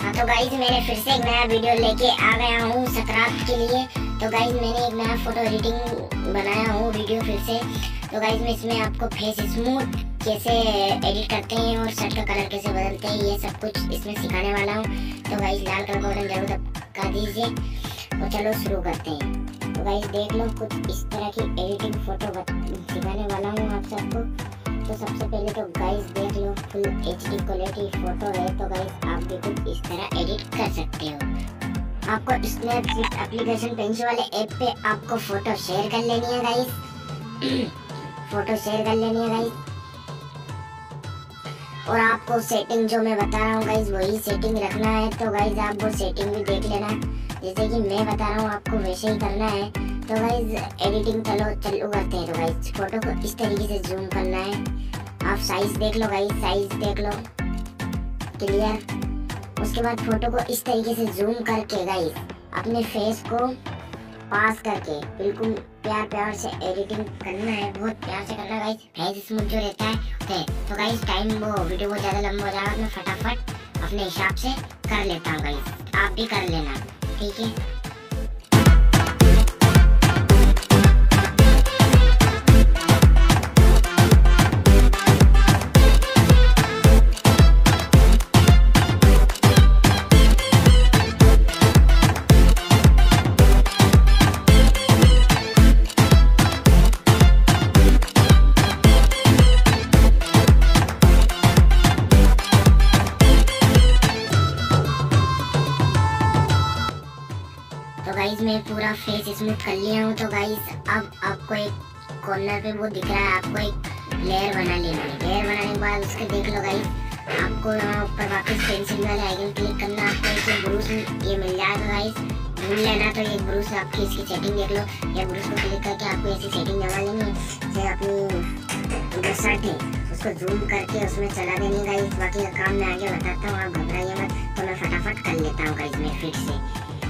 हाँ तो गाइज मैंने फिर से एक नया वीडियो लेके आ गया हूँ सकरात के लिए। तो गाइज मैंने एक नया फोटो एडिटिंग बनाया हूँ वीडियो फिर से। तो गाइज मैं इसमें आपको फेस स्मूथ कैसे एडिट करते हैं और शर्ट का कलर कैसे बदलते हैं ये सब कुछ इसमें सिखाने वाला हूँ। तो गाइज लाल कलर का बटन जरूर दबा दीजिए और चलो शुरू करते हैं। तो गाइज देख लो कुछ इस तरह की एडिटिंग फोटो सिखाने वाला हूँ आप सबको। तो सबसे पहले तो गाइस देख लो फुल HD क्वालिटी फोटो है। तो गाइस आप भी कुछ इस तरह एडिट कर सकते हो। आपको स्नैपचैट एप्लीकेशन पेंसिल वाले ऐप पे आपको फोटो शेयर कर लेनी है गाइस। फोटो शेयर कर लेनी है गाइस और आपको सेटिंग जो मैं बता रहा हूँ गाइस वही सेटिंग रखना है। तो गाइस आप वो सेटिंग भी देख लेना जैसे कि मैं बता रहा हूँ आपको वैसे ही करना है। तो गाइस एडिटिंग चालू करते हैं। तो गाइस फोटो को इस तरीके से जूम करना है। आप साइज देख लो गाइस, साइज देख लो क्लियर। उसके बाद फोटो को इस तरीके से जूम करके गाइस अपने फेस को पास करके बिल्कुल प्यार प्यार से एडिटिंग करना है। बहुत प्यार से करना गाइस, फेस स्मूथ जो रहता है। तो गाइस टाइम वो वीडियो बहुत ज़्यादा लंबा हो जाएगा, मैं फटाफट अपने हिसाब से कर लेता हूँ गाइस, आप भी कर लेना ठीक है। तो गाइज मैं पूरा फेस स्मूथ कर लिया हूँ। तो गाइज अब आपको एक कॉर्नर पे वो दिख रहा है, आपको एक लेयर बना लेनी है। लेयर बनाने के बाद उसके देख लो गाइज आपको यहाँ ऊपर वापस पेंसिल वाले आइकन क्लिक करना। आपको एक ब्रूश ये मिल जाएगा गाइज, ढूंढ लेना। तो ये ब्रूश आपकी इसकी सेटिंग देख लो, ये ब्रूश को क्लिक करके आपको ऐसी सेटिंग लगा लेनी है। जैसे अपनी जो शर्ट है उसको जूम करके उसमें चला देनी गाइज। बाकी का काम मैं आगे बताता हूँ, आप घबराइए मत। तो मैं फटाफट कर लेता हूँ गाइज मैं फिर से।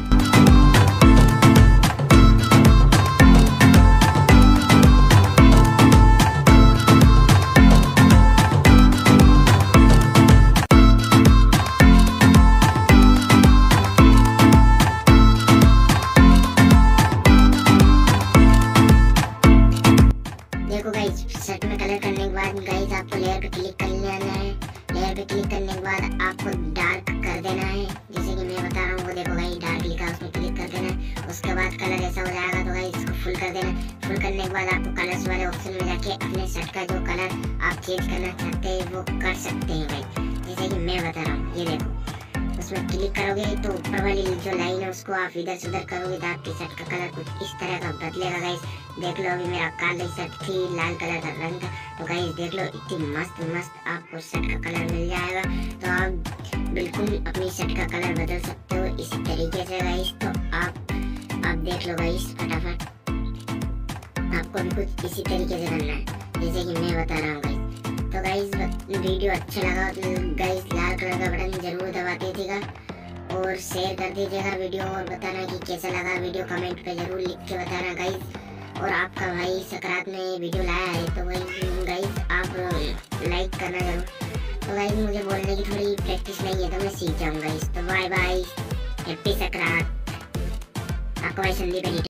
देखो गाइस शर्ट में कलर करने के बाद गाइस आपको लेयर पे क्लिक कर लेना है। लेयर पे क्लिक करने के बाद आपको डार्क कर देना है जैसे कि मैं बता रहा हूँ। वो देखो गाइस डार्क लिखा है उसमें क्लिक कर देना है। उसके बाद कलर ऐसा हो जाएगा। तो गाइस इसको फुल कर देना है। फुल करने के बाद आपको कलर्स वाले ऑप्शन में जाके अपने शर्ट का जो कलर आप चेंज करना चाहते हैं वो कर सकते हैं गाइस, जैसे कि मैं बता रहा हूँ। ये देखो उसमें क्लिक करोगे तो ऊपर वाली जो लाइन है उसको आप इधर से उधर करोगे तो आपकी शर्ट का कलर कुछ इस तरह का बदलेगा गाइस। देख लो अभी मेरा काली शर्ट थी, लाल कलर का रंग था। तो गाइस देख लो इतनी मस्त मस्त आपको शर्ट का कलर मिल जाएगा। तो आप बिल्कुल अपनी शर्ट का कलर बदल सकते हो इसी तरीके से गाइस। तो आप देख लो गाइस फटाफट, आपको भी कुछ इसी तरीके से करना है जैसे कि मैं बता रहा हूँ गाइस। तो गाइस वीडियो अच्छा लगा तो गाइस लाल कलर का बटन जरूर दबा दीजिएगा और शेयर कर दीजिएगा वीडियो। और बताना कि कैसा लगा वीडियो, कमेंट पे जरूर लिख के बताना गाइस। और आपका भाई सकरात में वीडियो लाया है तो वही गाइस आप लाइक करना जरूर। तो गाइस मुझे बोलने की थोड़ी प्रैक्टिस नहीं है तो मैं सीख जाऊँगा गाइस। तो बाय बाय, हैप्पी सकरात। आपका भाई संदीप है।